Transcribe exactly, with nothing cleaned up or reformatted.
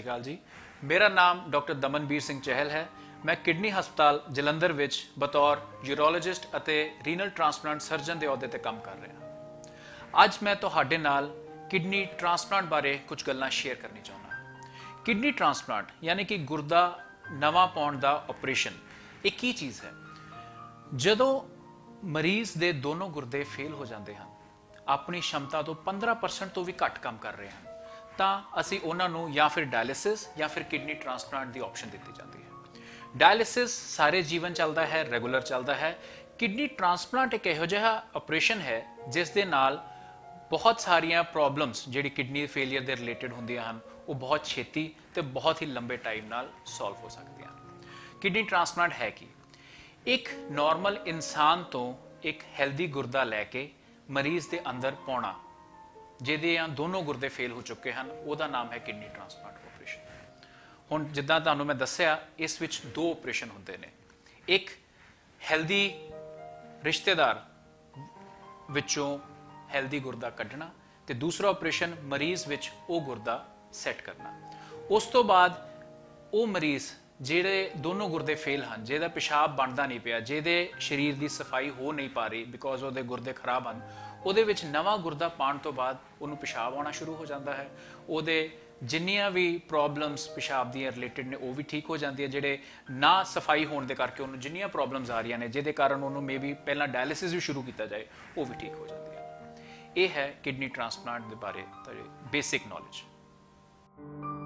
श्री अकाल जी। मेरा नाम डॉक्टर दमनबीर सिंह चहल है। मैं किडनी हस्पताल जलंधर विच बतौर यूरोलॉजिस्ट ਅਤੇ ਰੀਨਲ ट्रांसप्लांट सर्जन ਦੇ ਅਹੁਦੇ ਤੇ ਕੰਮ ਕਰ ਰਿਹਾ। ਅੱਜ ਮੈਂ ਤੁਹਾਡੇ ਨਾਲ ਕਿਡਨੀ ਟ੍ਰਾਂਸਪਲਾਂਟ ਬਾਰੇ ਕੁਝ ਗੱਲਾਂ ਸ਼ੇਅਰ ਕਰਨੀ ਚਾਹੁੰਦਾ ਹਾਂ। ਕਿਡਨੀ ਟ੍ਰਾਂਸਪਲਾਂਟ ਯਾਨੀ ਕਿ ਗੁਰਦਾ ਨਵਾਂ ਪਾਉਣ ਦਾ ਆਪਰੇਸ਼ਨ ਇਹ ਕੀ ਚੀਜ਼ ਹੈ? ਜਦੋਂ ਮਰੀਜ਼ ਦੇ ਦੋਨੋਂ ਗੁਰਦੇ ਫੇਲ ਹੋ ਜਾਂਦੇ ਹਨ, ਆਪਣੀ क्षमता ਤੋਂ पंद्रह परसेंट ਤੋਂ ਵੀ ਘੱਟ ਕੰਮ ਕਰ ਰਹੇ ਹਨ, ਤਾਂ ਅਸੀਂ ਉਹਨਾਂ ਨੂੰ ਜਾਂ ਫਿਰ ਡਾਇਲਿਸਿਸ ਜਾਂ ਫਿਰ ਕਿਡਨੀ ਟ੍ਰਾਂਸਪਲਾਂਟ ਦੀ ਆਪਸ਼ਨ ਦਿੱਤੀ ਜਾਂਦੀ ਹੈ। ਡਾਇਲਿਸਿਸ ਸਾਰੇ ਜੀਵਨ ਚੱਲਦਾ ਹੈ, ਰੈਗੂਲਰ ਚੱਲਦਾ ਹੈ। ਕਿਡਨੀ ਟ੍ਰਾਂਸਪਲਾਂਟ ਇੱਕ ਇਹੋ ਜਿਹਾ ਆਪਰੇਸ਼ਨ ਹੈ ਜਿਸ ਦੇ ਨਾਲ ਬਹੁਤ ਸਾਰੀਆਂ ਪ੍ਰੋਬਲਮਸ ਜਿਹੜੀ ਕਿਡਨੀ ਫੇਲੀਅਰ ਦੇ ਰਿਲੇਟਡ ਹੁੰਦੀਆਂ ਹਨ ਉਹ ਬਹੁਤ ਛੇਤੀ ਤੇ ਬਹੁਤ ਹੀ ਲੰਬੇ ਟਾਈਮ ਨਾਲ ਸੋਲਵ ਹੋ ਸਕਦੀਆਂ ਹਨ। ਕਿਡਨੀ ਟ੍ਰਾਂਸਪਲਾਂਟ ਹੈ ਕੀ? ਇੱਕ ਨਾਰਮਲ ਇਨਸਾਨ ਤੋਂ ਇੱਕ ਹੈਲਦੀ ਗੁਰਦਾ ਲੈ ਕੇ ਮਰੀਜ਼ ਦੇ ਅੰਦਰ ਪਾਉਣਾ, ਜਿਹਦੇ ਆ ਦੋਨੋਂ ਗੁਰਦੇ ਫੇਲ ਹੋ ਚੁੱਕੇ ਹਨ, ਉਹਦਾ ਨਾਮ ਹੈ ਕਿਡਨੀ ਟ੍ਰਾਂਸਪਲਾਂਟ ਆਪਰੇਸ਼ਨ। ਹੁਣ ਜਿੱਦਾਂ ਤੁਹਾਨੂੰ ਮੈਂ ਦੱਸਿਆ, ਇਸ ਵਿੱਚ ਦੋ ਆਪਰੇਸ਼ਨ ਹੁੰਦੇ ਨੇ। ਇੱਕ ਹੈਲਦੀ ਰਿਸ਼ਤੇਦਾਰ ਵਿੱਚੋਂ ਹੈਲਦੀ ਗੁਰਦਾ ਕੱਢਣਾ ਤੇ ਦੂਸਰਾ ਆਪਰੇਸ਼ਨ ਮਰੀਜ਼ ਵਿੱਚ ਉਹ ਗੁਰਦਾ ਸੈੱਟ ਕਰਨਾ। ਉਸ ਤੋਂ ਬਾਅਦ ਉਹ ਮਰੀਜ਼ ਜਿਹੜੇ ਦੋਨੋਂ ਗੁਰਦੇ ਫੇਲ ਹਨ, ਜਿਹਦਾ ਪਿਸ਼ਾਬ ਬਣਦਾ ਨਹੀਂ ਪਿਆ, ਜਿਹਦੇ ਸਰੀਰ ਦੀ ਸਫਾਈ ਹੋ ਨਹੀਂ ਪਾ ਰਹੀ ਬਿਕੋਜ਼ ਉਹਦੇ ਗੁਰਦੇ ਖਰਾਬ ਹਨ, ਉਹਦੇ ਵਿੱਚ ਨਵਾਂ ਗੁਰਦਾ ਪਾਉਣ ਤੋਂ ਬਾਅਦ ਉਹਨੂੰ ਪਿਸ਼ਾਬ ਆਉਣਾ ਸ਼ੁਰੂ ਹੋ ਜਾਂਦਾ ਹੈ। ਉਹਦੇ ਜਿੰਨੀਆਂ ਵੀ ਪ੍ਰੋਬਲਮਸ ਪਿਸ਼ਾਬ ਦੀਆਂ ਰਿਲੇਟਡ ਨੇ ਉਹ ਵੀ ਠੀਕ ਹੋ ਜਾਂਦੀਆਂ। ਜਿਹੜੇ ਨਾ ਸਫਾਈ ਹੋਣ ਦੇ ਕਰਕੇ ਉਹਨੂੰ ਜਿੰਨੀਆਂ ਪ੍ਰੋਬਲਮਸ ਆ ਰਹੀਆਂ ਨੇ, ਜਿਹਦੇ ਕਾਰਨ ਉਹਨੂੰ ਮੇ ਬੀ ਪਹਿਲਾਂ ਡਾਇਲਿਸਿਸ ਵੀ ਸ਼ੁਰੂ ਕੀਤਾ ਜਾਏ, ਉਹ ਵੀ ਠੀਕ ਹੋ ਜਾਂਦੀਆਂ। ਇਹ ਹੈ ਕਿਡਨੀ ਟ੍ਰਾਂਸਪਲਾਂਟ ਦੇ ਬਾਰੇ ਬੇਸਿਕ ਨੌਲੇਜ।